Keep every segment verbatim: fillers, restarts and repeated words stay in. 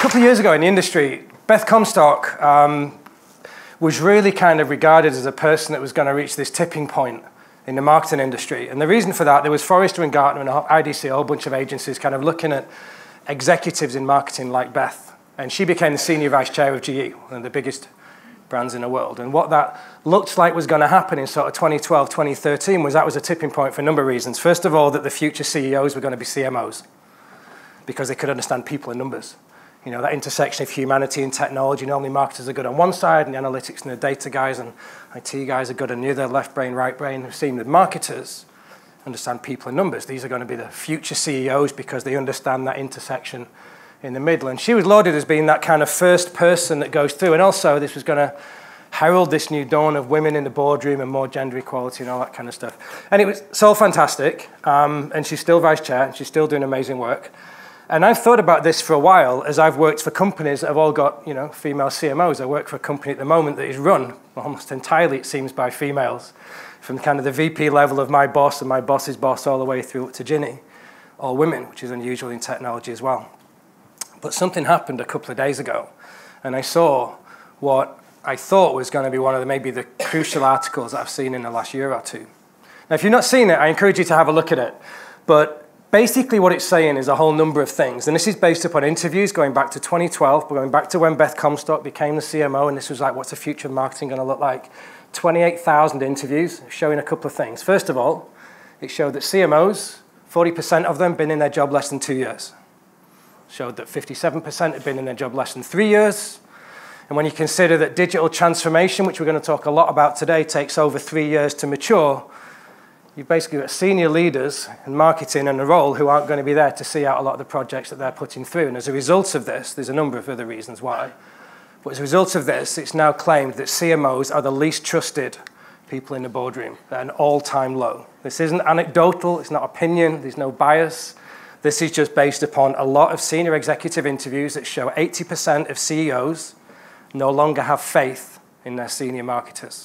couple of years ago in the industry, Beth Comstock um, was really kind of regarded as a person that was going to reach this tipping point in the marketing industry. And the reason for that, there was Forrester and Gartner and I D C, a whole bunch of agencies kind of looking at executives in marketing like Beth. And she became the senior vice chair of G E, one of the biggest brands in the world. And what that looked like was going to happen in sort of twenty twelve, twenty thirteen was that was a tipping point for a number of reasons. First of all, that the future C E Os were going to be C M Os because they could understand people and numbers. You know, that intersection of humanity and technology. Normally marketers are good on one side and the analytics and the data guys and I T guys are good on the other, left brain, right brain. We've seen with marketers understand people and numbers. These are going to be the future C E Os because they understand that intersection in the middle. And she was lauded as being that kind of first person that goes through. And also this was going to herald this new dawn of women in the boardroom and more gender equality and all that kind of stuff. And it was so fantastic. Um, and she's still vice chair and she's still doing amazing work. And I've thought about this for a while as I've worked for companies that have all got, you know, female C M Os. I work for a company at the moment that is run almost entirely, it seems, by females, from kind of the V P level of my boss and my boss's boss all the way through up to Ginny, all women, which is unusual in technology as well. But something happened a couple of days ago, and I saw what I thought was going to be one of the, maybe the crucial articles that I've seen in the last year or two. Now, if you've not seen it, I encourage you to have a look at it. But basically what it's saying is a whole number of things, and this is based upon interviews going back to twenty twelve, going back to when Beth Comstock became the C M O, and this was like, what's the future of marketing going to look like? twenty-eight thousand interviews showing a couple of things. First of all, it showed that C M Os, forty percent of them been in their job less than two years. Showed that fifty-seven percent had been in their job less than three years. And when you consider that digital transformation, which we're going to talk a lot about today, takes over three years to mature, you've basically got senior leaders in marketing and a role who aren't going to be there to see out a lot of the projects that they're putting through. And as a result of this, there's a number of other reasons why. But as a result of this, it's now claimed that C M Os are the least trusted people in the boardroom at an all-time low. This isn't anecdotal, it's not opinion, there's no bias. This is just based upon a lot of senior executive interviews that show eighty percent of C E Os no longer have faith in their senior marketers.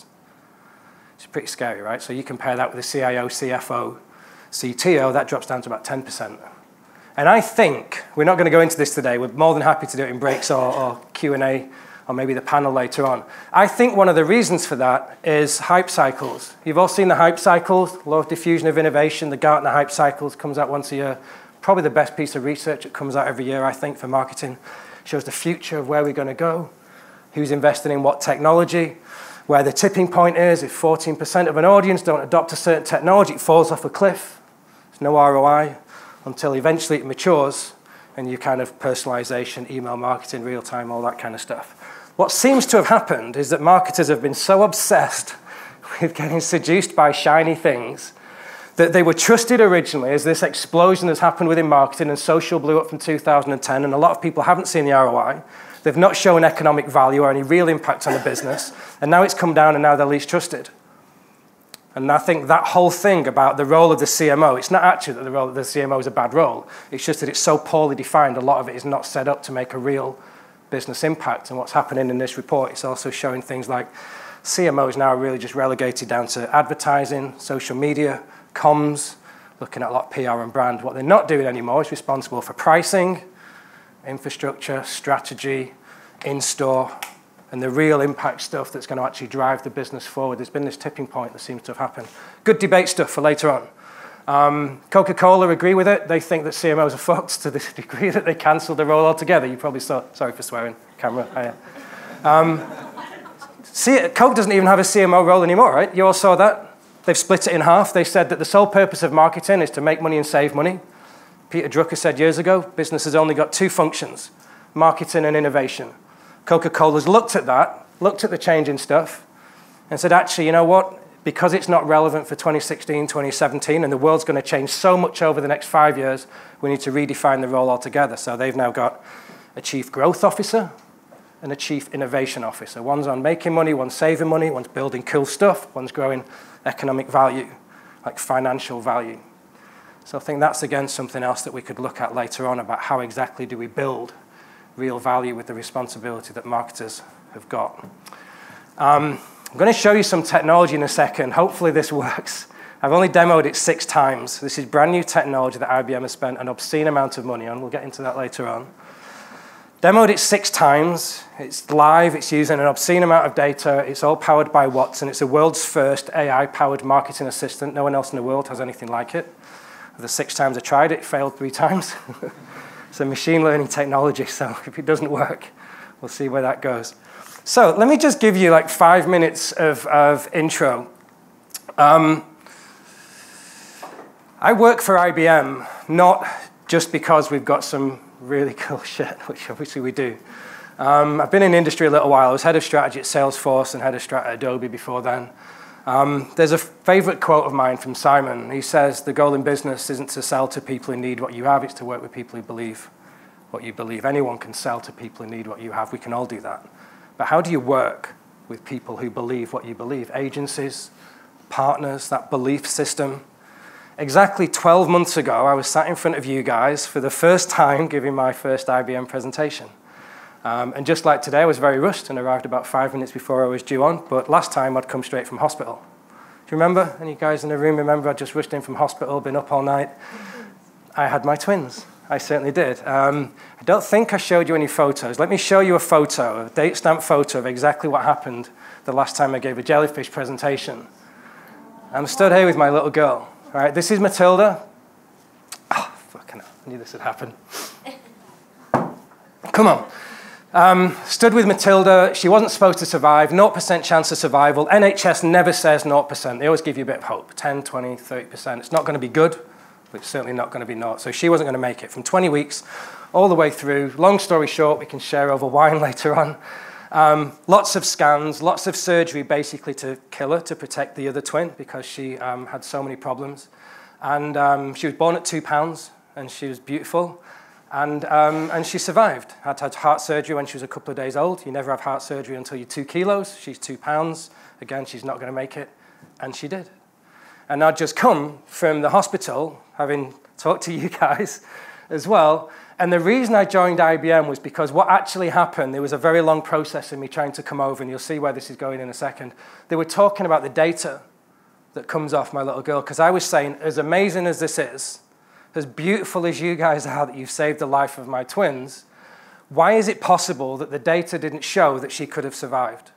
It's pretty scary, right? So you compare that with a C I O, C F O, C T O, that drops down to about ten percent. And I think, we're not going to go into this today, we're more than happy to do it in breaks or, or Q and A, or maybe the panel later on. I think one of the reasons for that is hype cycles. You've all seen the hype cycles, law of diffusion of innovation, the Gartner hype cycles, comes out once a year. Probably the best piece of research that comes out every year, I think, for marketing. Shows the future of where we're going to go, who's investing in what technology, where the tipping point is. If fourteen percent of an audience don't adopt a certain technology, it falls off a cliff. There's no R O I until eventually it matures and you kind of personalization, email marketing, real time, all that kind of stuff. What seems to have happened is that marketers have been so obsessed with getting seduced by shiny things that they were trusted originally as this explosion that's happened within marketing, and social blew up from two thousand ten, and a lot of people haven't seen the R O I. They've not shown economic value or any real impact on the business, and now it's come down and now they're least trusted. And I think that whole thing about the role of the C M O, it's not actually that the role of the C M O is a bad role, it's just that it's so poorly defined, a lot of it is not set up to make a real business impact. And what's happening in this report, it's also showing things like C M Os now are really just relegated down to advertising, social media, comms, looking at a lot of P R and brand. What they're not doing anymore is responsible for pricing, infrastructure, strategy, in-store, and the real impact stuff that's going to actually drive the business forward. There's been this tipping point that seems to have happened. Good debate stuff for later on. Um, Coca-Cola agree with it. They think that C M Os are fucked to the degree that they cancelled the role altogether. You probably saw, sorry for swearing, camera. Um, see, Coke doesn't even have a C M O role anymore, right? You all saw that. They've split it in half. They said that the sole purpose of marketing is to make money and save money. Peter Drucker said years ago, business has only got two functions, marketing and innovation. Coca-Cola's looked at that, looked at the change in stuff, and said, actually, you know what? Because it's not relevant for twenty sixteen, twenty seventeen, and the world's going to change so much over the next five years, we need to redefine the role altogether. So they've now got a chief growth officer and a chief innovation officer. One's on making money, one's saving money, one's building cool stuff, one's growing economic value, like financial value. So I think that's, again, something else that we could look at later on about how exactly do we build real value with the responsibility that marketers have got. Um, I'm going to show you some technology in a second. Hopefully this works. I've only demoed it six times. This is brand new technology that I B M has spent an obscene amount of money on. We'll get into that later on. Demoed it six times. It's live. It's using an obscene amount of data. It's all powered by Watson. It's the world's first A I-powered marketing assistant. No one else in the world has anything like it. The six times I tried it, it failed three times. It's a machine learning technology, so if it doesn't work, we'll see where that goes. So let me just give you like five minutes of, of intro. Um, I work for I B M, not just because we've got some really cool shit, which obviously we do. Um, I've been in the industry a little while. I was head of strategy at Salesforce and head of strategy at Adobe before then. Um, there's a favorite quote of mine from Simon. He says, the goal in business isn't to sell to people who need what you have, it's to work with people who believe what you believe. Anyone can sell to people who need what you have. We can all do that. But how do you work with people who believe what you believe? Agencies, partners, that belief system. Exactly twelve months ago, I was sat in front of you guys for the first time giving my first I B M presentation. Um, and just like today, I was very rushed and arrived about five minutes before I was due on. But last time, I'd come straight from hospital. Do you remember? Any guys in the room remember? I just rushed in from hospital, been up all night. I had my twins. I certainly did. Um, I don't think I showed you any photos. Let me show you a photo, a date stamp photo of exactly what happened the last time I gave a Jellyfish presentation. I'm stood here with my little girl. All right, this is Matilda. Oh, fucking hell. I knew this would happen. Come on. Um, stood with Matilda. She wasn't supposed to survive. zero percent chance of survival. N H S never says zero percent. They always give you a bit of hope. ten, twenty, thirty percent. It's not going to be good, but it's certainly not going to be naught. So she wasn't going to make it from twenty weeks all the way through. Long story short, we can share over wine later on. Um, lots of scans, lots of surgery basically to kill her, to protect the other twin because she um, had so many problems. And um, she was born at two pounds and she was beautiful. And, um, and she survived. Had had heart surgery when she was a couple of days old. You never have heart surgery until you're two kilos. She's two pounds. Again, she's not going to make it. And she did. And I'd just come from the hospital, having talked to you guys as well. And the reason I joined I B M was because what actually happened, there was a very long process in me trying to come over, and you'll see where this is going in a second. They were talking about the data that comes off my little girl, because I was saying, as amazing as this is, as beautiful as you guys are that you've saved the life of my twins, why is it possible that the data didn't show that she could have survived?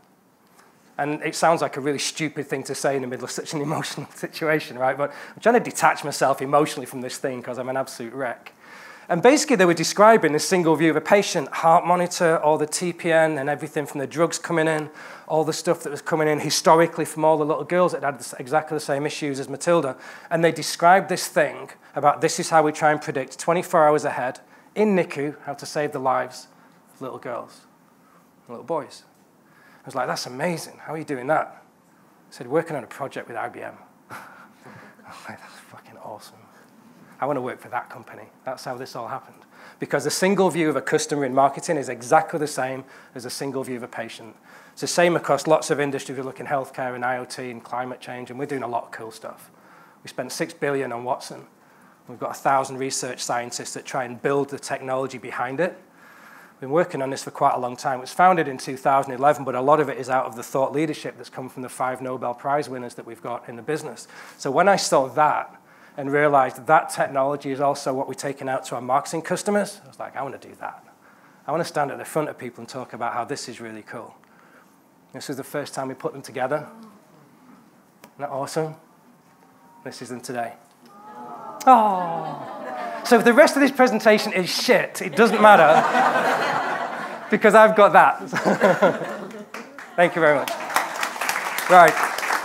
And it sounds like a really stupid thing to say in the middle of such an emotional situation, right? But I'm trying to detach myself emotionally from this thing because I'm an absolute wreck. And basically they were describing this single view of a patient, heart monitor, all the T P N and everything from the drugs coming in, all the stuff that was coming in historically from all the little girls that had exactly the same issues as Matilda. And they described this thing about this is how we try and predict twenty-four hours ahead in N I C U how to save the lives of little girls and little boys. I was like, that's amazing. How are you doing that? I said, working on a project with I B M. I was like, that's fucking awesome. I want to work for that company. That's how this all happened. Because a single view of a customer in marketing is exactly the same as a single view of a patient. It's the same across lots of industries. We look in healthcare and I O T and climate change, and we're doing a lot of cool stuff. We spent six billion dollars on Watson. We've got a thousand research scientists that try and build the technology behind it. We've been working on this for quite a long time. It was founded in two thousand eleven, but a lot of it is out of the thought leadership that's come from the five Nobel Prize winners that we've got in the business. So when I saw that, and realized that that technology is also what we're taking out to our marketing customers, I was like, I want to do that. I want to stand at the front of people and talk about how this is really cool. This was the first time we put them together. Isn't that awesome? This is them today. Oh. So if the rest of this presentation is shit, it doesn't matter because I've got that. Thank you very much. Right.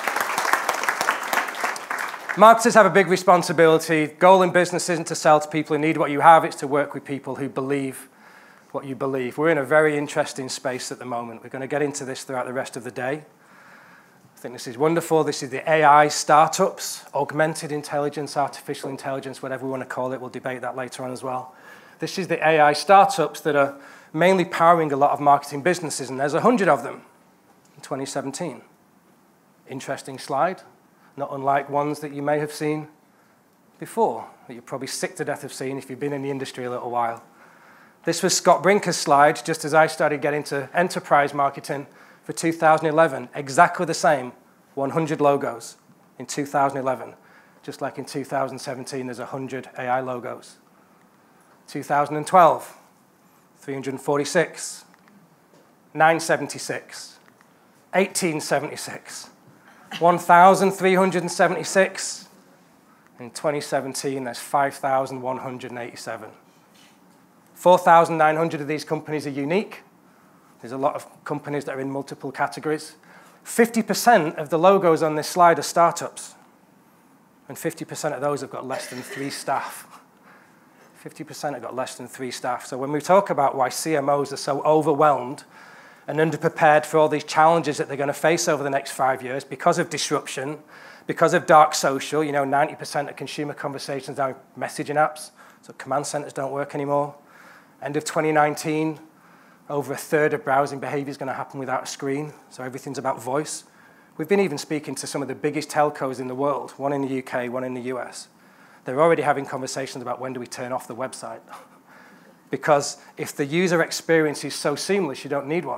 Marketers have a big responsibility. Goal in business isn't to sell to people who need what you have. It's to work with people who believe what you believe. We're in a very interesting space at the moment. We're going to get into this throughout the rest of the day. I think this is wonderful. This is the A I startups, augmented intelligence, artificial intelligence, whatever we want to call it. We'll debate that later on as well. This is the A I startups that are mainly powering a lot of marketing businesses, and there's a hundred of them in twenty seventeen. Interesting slide. Not unlike ones that you may have seen before, that you're probably sick to death of seeing if you've been in the industry a little while. This was Scott Brinker's slide, just as I started getting to enterprise marketing for two thousand eleven. Exactly the same, one hundred logos in two thousand eleven. Just like in two thousand seventeen, there's one hundred A I logos. two thousand twelve, three hundred forty-six, nine seventy-six, eighteen seventy-six, one thousand three hundred seventy-six. In twenty seventeen, there's five thousand one hundred eighty-seven. four thousand nine hundred of these companies are unique. There's a lot of companies that are in multiple categories. fifty percent of the logos on this slide are startups. And fifty percent of those have got less than three staff. fifty percent have got less than three staff. So when we talk about why C M Os are so overwhelmed and underprepared for all these challenges that they're going to face over the next five years because of disruption, because of dark social, you know, ninety percent of consumer conversations are messaging apps, so command centers don't work anymore. End of twenty nineteen, over a third of browsing behavior is going to happen without a screen, so everything's about voice. We've been even speaking to some of the biggest telcos in the world, one in the U K, one in the U S. They're already having conversations about when do we turn off the website. Because if the user experience is so seamless, you don't need one.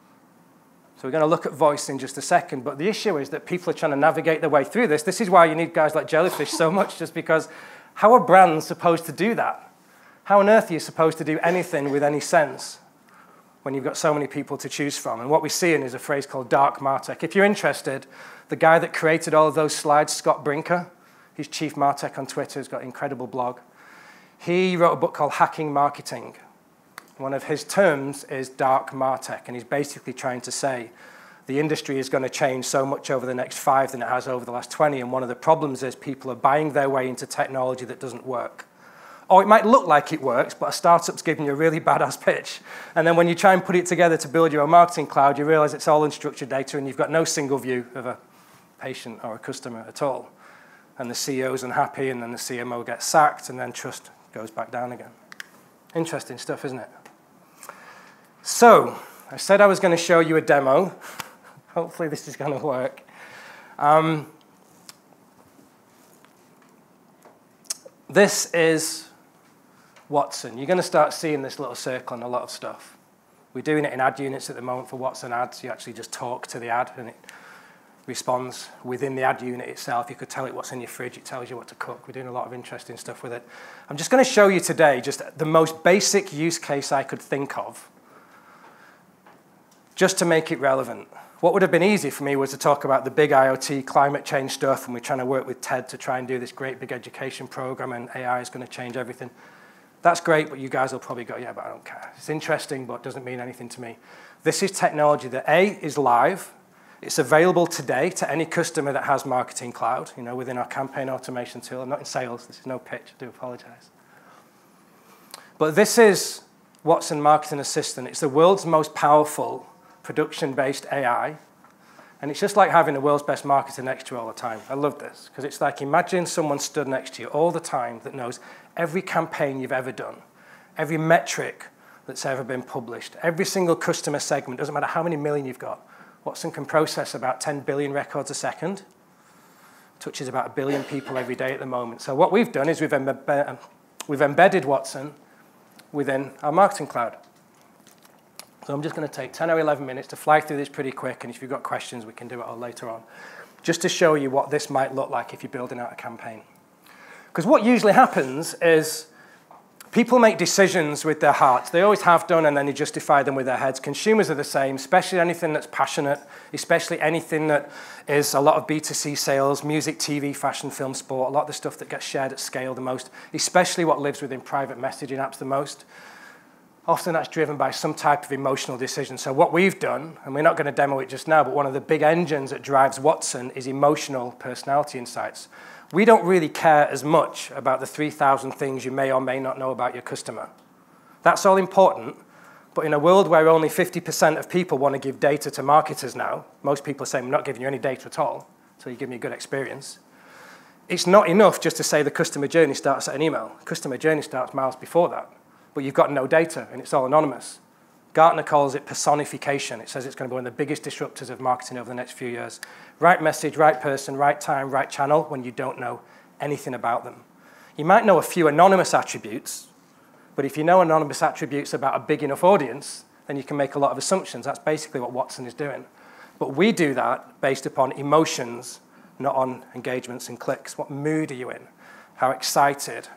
So we're going to look at voice in just a second, but the issue is that people are trying to navigate their way through this. This is why you need guys like Jellyfish so much, just because how are brands supposed to do that? How on earth are you supposed to do anything with any sense when you've got so many people to choose from? And what we're seeing is a phrase called dark martech. If you're interested, the guy that created all of those slides, Scott Brinker, he's chief martech on Twitter, he's got an incredible blog. He wrote a book called Hacking Marketing. One of his terms is dark martech, and he's basically trying to say the industry is going to change so much over the next five than it has over the last twenty, and one of the problems is people are buying their way into technology that doesn't work. Or it might look like it works, but a startup's giving you a really badass pitch. And then when you try and put it together to build your own marketing cloud, you realize it's all unstructured data and you've got no single view of a patient or a customer at all. And the C E O's unhappy, and then the C M O gets sacked, and then trust goes back down again. Interesting stuff, isn't it? So, I said I was going to show you a demo. Hopefully this is going to work. Um, this is Watson. You're going to start seeing this little circle and a lot of stuff. We're doing it in ad units at the moment for Watson ads. You actually just talk to the ad, and it responds within the ad unit itself. You could tell it what's in your fridge. It tells you what to cook. We're doing a lot of interesting stuff with it. I'm just going to show you today just the most basic use case I could think of, just to make it relevant. What would have been easy for me was to talk about the big I O T climate change stuff, and we're trying to work with TED to try and do this great big education program, and A I is going to change everything. That's great, but you guys will probably go, yeah, but I don't care. It's interesting, but it doesn't mean anything to me. This is technology that A, is live. It's available today to any customer that has Marketing Cloud, you know, within our campaign automation tool. I'm not in sales. This is no pitch. I do apologize. But this is Watson Marketing Assistant. It's the world's most powerful production-based A I, and it's just like having the world's best marketer next to you all the time. I love this, because it's like imagine someone stood next to you all the time that knows every campaign you've ever done, every metric that's ever been published, every single customer segment, doesn't matter how many million you've got. Watson can process about ten billion records a second, touches about a billion people every day at the moment. So what we've done is we've, embe we've embedded Watson within our Marketing Cloud. So I'm just going to take ten or eleven minutes to fly through this pretty quick, and if you've got questions, we can do it all later on, just to show you what this might look like if you're building out a campaign. Because what usually happens is people make decisions with their hearts. They always have done, and then they justify them with their heads. Consumers are the same, especially anything that's passionate, especially anything that is a lot of B two C sales, music, T V, fashion, film, sport, a lot of the stuff that gets shared at scale the most, especially what lives within private messaging apps the most. Often that's driven by some type of emotional decision. So what we've done, and we're not going to demo it just now, but one of the big engines that drives Watson is emotional personality insights. We don't really care as much about the three thousand things you may or may not know about your customer. That's all important, but in a world where only fifty percent of people want to give data to marketers now, most people say, I'm not giving you any data at all, so you give me a good experience. It's not enough just to say the customer journey starts at an email. Customer journey starts miles before that. But you've got no data, and it's all anonymous. Gartner calls it personification. It says it's going to be one of the biggest disruptors of marketing over the next few years. Right message, right person, right time, right channel, when you don't know anything about them. You might know a few anonymous attributes, but if you know anonymous attributes about a big enough audience, then you can make a lot of assumptions. That's basically what Watson is doing. But we do that based upon emotions, not on engagements and clicks. What mood are you in? How excited?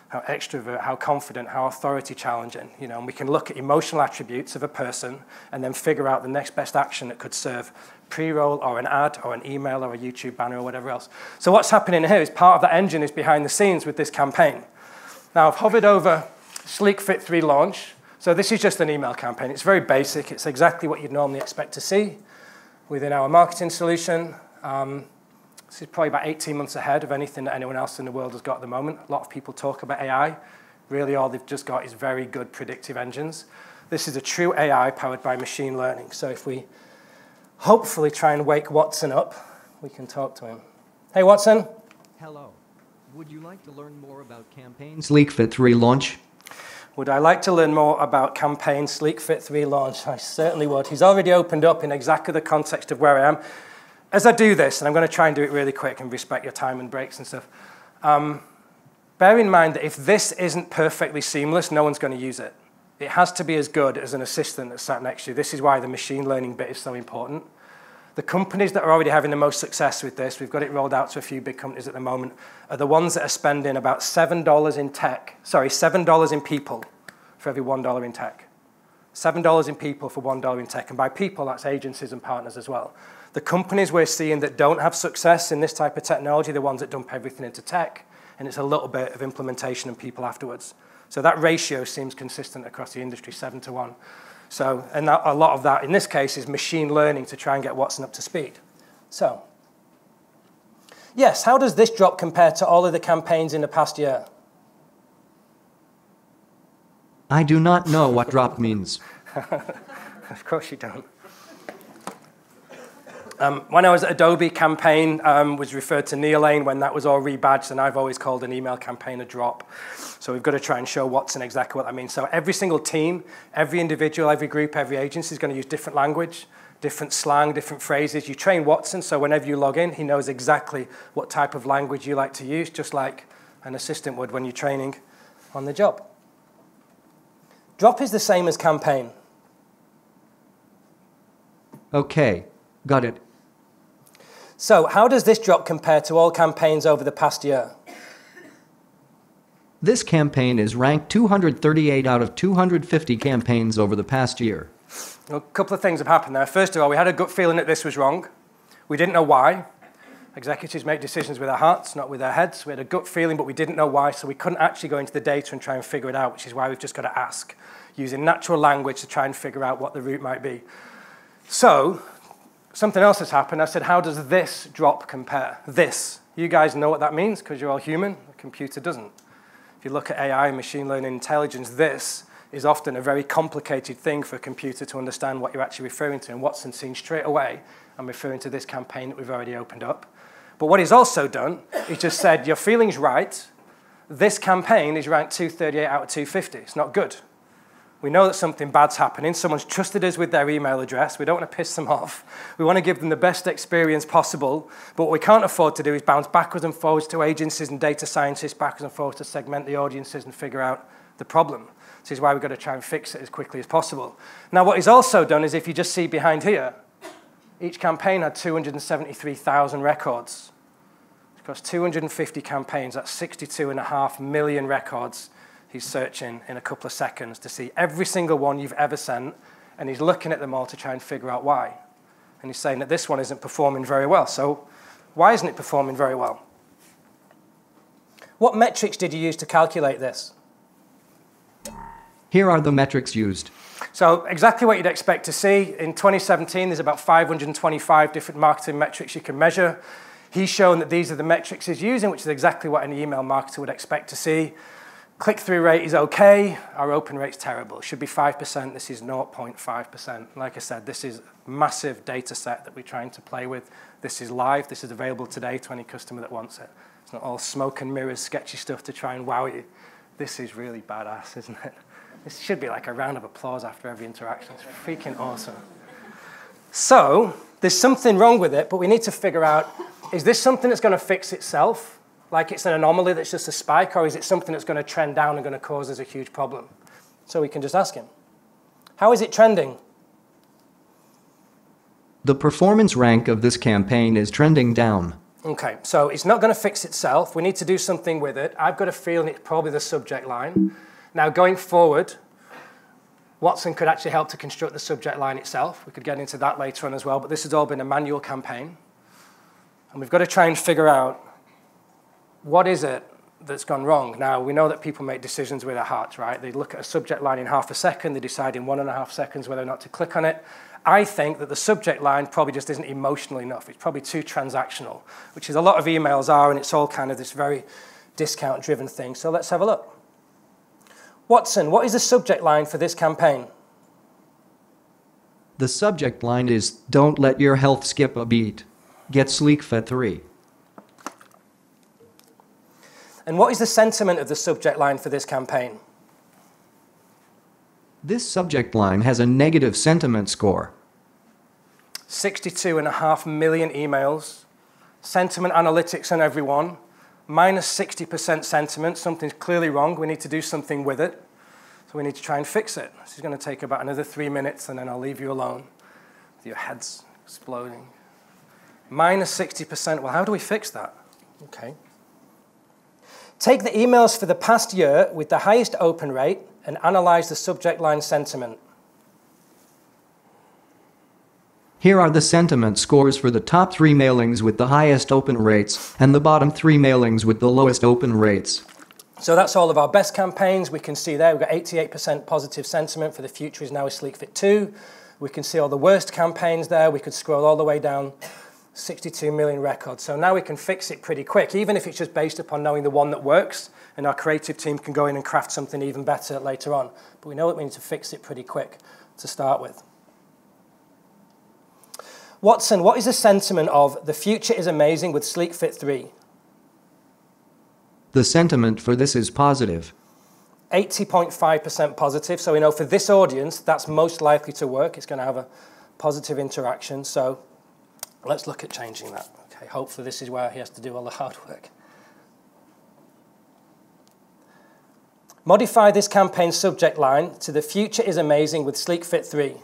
how extrovert, how confident, how authority challenging, you know, and we can look at emotional attributes of a person and then figure out the next best action that could serve pre-roll or an ad or an email or a YouTube banner or whatever else. So what's happening here is part of that engine is behind the scenes with this campaign. Now I've hovered over Sleek Fit three launch. So this is just an email campaign. It's very basic. It's exactly what you'd normally expect to see within our marketing solution. Um, This is probably about eighteen months ahead of anything that anyone else in the world has got at the moment. A lot of people talk about A I. Really, all they've just got is very good predictive engines. This is a true A I powered by machine learning. So if we hopefully try and wake Watson up, we can talk to him. Hey, Watson. Hello. Would you like to learn more about campaign Sleek Fit three launch? Would I like to learn more about campaign Sleek Fit three launch? I certainly would. He's already opened up in exactly the context of where I am. As I do this, and I'm going to try and do it really quick and respect your time and breaks and stuff, um, bear in mind that if this isn't perfectly seamless, no one's going to use it. It has to be as good as an assistant that's sat next to you. This is why the machine learning bit is so important. The companies that are already having the most success with this, we've got it rolled out to a few big companies at the moment, are the ones that are spending about seven dollars in tech, sorry, seven dollars in people for every one dollar in tech. seven dollars in people for one dollar in tech. And by people, that's agencies and partners as well. The companies we're seeing that don't have success in this type of technology, the ones that dump everything into tech, and it's a little bit of implementation and people afterwards. So that ratio seems consistent across the industry, seven to one. So, and that, a lot of that, in this case, is machine learning to try and get Watson up to speed. So, yes, how does this drop compare to all of the campaigns in the past year? I do not know what drop means. Of course you don't. Um, when I was at Adobe, campaign um, was referred to Neolane when that was all rebadged, and I've always called an email campaign a drop. So we've got to try and show Watson exactly what that means. So every single team, every individual, every group, every agency is going to use different language, different slang, different phrases. You train Watson, so whenever you log in, he knows exactly what type of language you like to use, just like an assistant would when you're training on the job. Drop is the same as campaign. Okay, got it. So how does this drop compare to all campaigns over the past year? This campaign is ranked two hundred thirty-eight out of two hundred fifty campaigns over the past year. A couple of things have happened there. First of all, we had a gut feeling that this was wrong. We didn't know why. Executives make decisions with their hearts, not with their heads. We had a gut feeling, but we didn't know why, so we couldn't actually go into the data and try and figure it out, which is why we've just got to ask, using natural language to try and figure out what the route might be. So, something else has happened. I said, how does this drop compare? This. You guys know what that means because you're all human. The computer doesn't. If you look at A I, machine learning, intelligence, this is often a very complicated thing for a computer to understand what you're actually referring to. And Watson's seen straight away, I'm referring to this campaign that we've already opened up. But what he's also done, he just said, your feeling's right. This campaign is ranked two thirty-eight out of two fifty. It's not good. We know that something bad's happening. Someone's trusted us with their email address. We don't want to piss them off. We want to give them the best experience possible. But what we can't afford to do is bounce backwards and forwards to agencies and data scientists, backwards and forwards to segment the audiences and figure out the problem. This is why we've got to try and fix it as quickly as possible. Now, what he's also done is, if you just see behind here, each campaign had two hundred seventy-three thousand records. Across two hundred fifty campaigns, that's sixty-two and a half million records. He's searching in a couple of seconds to see every single one you've ever sent, and he's looking at them all to try and figure out why. And he's saying that this one isn't performing very well. So why isn't it performing very well? What metrics did you use to calculate this? Here are the metrics used. So exactly what you'd expect to see. In twenty seventeen, there's about five hundred twenty-five different marketing metrics you can measure. He's shown that these are the metrics he's using, which is exactly what any email marketer would expect to see. Click-through rate is okay. Our open rate's terrible. It should be five percent. This is zero point five percent. Like I said, this is a massive data set that we're trying to play with. This is live. This is available today to any customer that wants it. It's not all smoke and mirrors, sketchy stuff to try and wow you. This is really badass, isn't it? This should be like a round of applause after every interaction. It's freaking awesome. So there's something wrong with it, but we need to figure out, is this something that's going to fix itself? Like it's an anomaly that's just a spike, or is it something that's going to trend down and going to cause us a huge problem? So we can just ask him. How is it trending? The performance rank of this campaign is trending down. Okay, so it's not going to fix itself. We need to do something with it. I've got a feeling it's probably the subject line. Now, going forward, Watson could actually help to construct the subject line itself. We could get into that later on as well, but this has all been a manual campaign. And we've got to try and figure out what is it that's gone wrong. Now, we know that people make decisions with their hearts, right? They look at a subject line in half a second, they decide in one and a half seconds whether or not to click on it. I think that the subject line probably just isn't emotional enough. It's probably too transactional, which is a lot of emails are, and it's all kind of this very discount-driven thing. So let's have a look. Watson, what is the subject line for this campaign? The subject line is, "Don't let your health skip a beat. Get Sleek Fit three." And what is the sentiment of the subject line for this campaign? This subject line has a negative sentiment score. sixty-two and a half million emails. Sentiment analytics on everyone. Minus sixty percent sentiment. Something's clearly wrong. We need to do something with it. So we need to try and fix it. This is going to take about another three minutes, and then I'll leave you alone with your heads exploding. Minus sixty percent. Well, how do we fix that? Okay. Take the emails for the past year with the highest open rate and analyze the subject line sentiment. Here are the sentiment scores for the top three mailings with the highest open rates and the bottom three mailings with the lowest open rates. So that's all of our best campaigns. We can see there we've got eighty-eight percent positive sentiment for the future is now a Sleek Fit two. We can see all the worst campaigns there. We could scroll all the way down, sixty-two million records. So now we can fix it pretty quick, even if it's just based upon knowing the one that works, and our creative team can go in and craft something even better later on. But we know that we need to fix it pretty quick to start with. Watson, what is the sentiment of "The future is amazing with Sleek Fit three"? The sentiment for this is positive. eighty point five percent positive. So we know for this audience, that's most likely to work. It's going to have a positive interaction. So let's look at changing that. Okay, hopefully this is where he has to do all the hard work. Modify this campaign subject line to "The future is amazing with Sleek Fit three."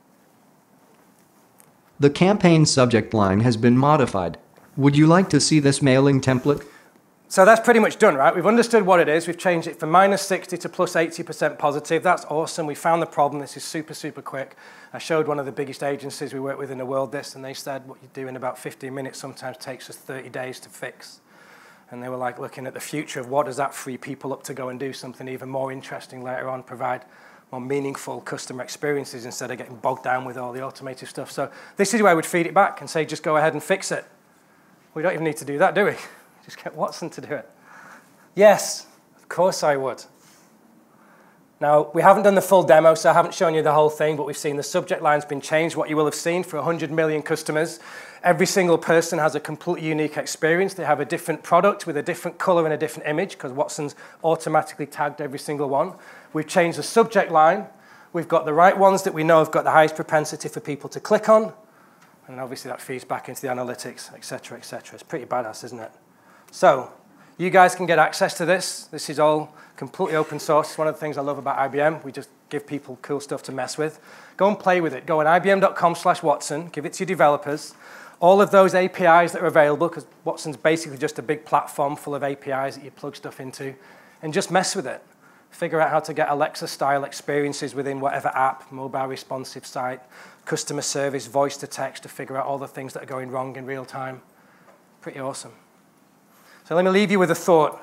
The campaign subject line has been modified. Would you like to see this mailing template? So that's pretty much done, right? We've understood what it is. We've changed it from minus sixty to plus eighty percent positive. That's awesome. We found the problem. This is super, super quick. I showed one of the biggest agencies we work with in the world this, and they said what you do in about fifteen minutes sometimes takes us thirty days to fix. And they were like looking at the future of what does that free people up to go and do something even more interesting later on, provide more meaningful customer experiences instead of getting bogged down with all the automated stuff. So this is where we'd feed it back and say, just go ahead and fix it. We don't even need to do that, do we? Just get Watson to do it. Yes, of course I would. Now, we haven't done the full demo, so I haven't shown you the whole thing, but we've seen the subject line's been changed. What you will have seen for one hundred million customers, every single person has a completely unique experience. They have a different product with a different color and a different image because Watson's automatically tagged every single one. We've changed the subject line. We've got the right ones that we know have got the highest propensity for people to click on. And obviously that feeds back into the analytics, et cetera, et cetera. It's pretty badass, isn't it? So you guys can get access to this. This is all completely open source. It's one of the things I love about I B M. We just give people cool stuff to mess with. Go and play with it. Go on I B M dot com slash Watson. Give it to your developers. All of those A P Is that are available, because Watson's basically just a big platform full of A P Is that you plug stuff into, and just mess with it. Figure out how to get Alexa-style experiences within whatever app, mobile responsive site, customer service, voice to text to figure out all the things that are going wrong in real time. Pretty awesome. So let me leave you with a thought.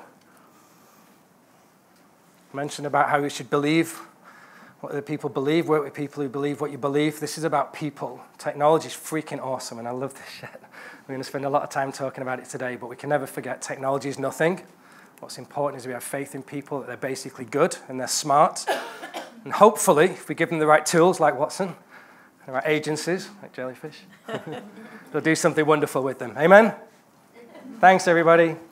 I mentioned about how you should believe what other people believe, work with people who believe what you believe. This is about people. Technology is freaking awesome, and I love this shit. We're going to spend a lot of time talking about it today, but we can never forget technology is nothing. What's important is we have faith in people, that they're basically good and they're smart. And hopefully, if we give them the right tools like Watson, the right agencies like Jellyfish, they'll do something wonderful with them. Amen? Thanks, everybody.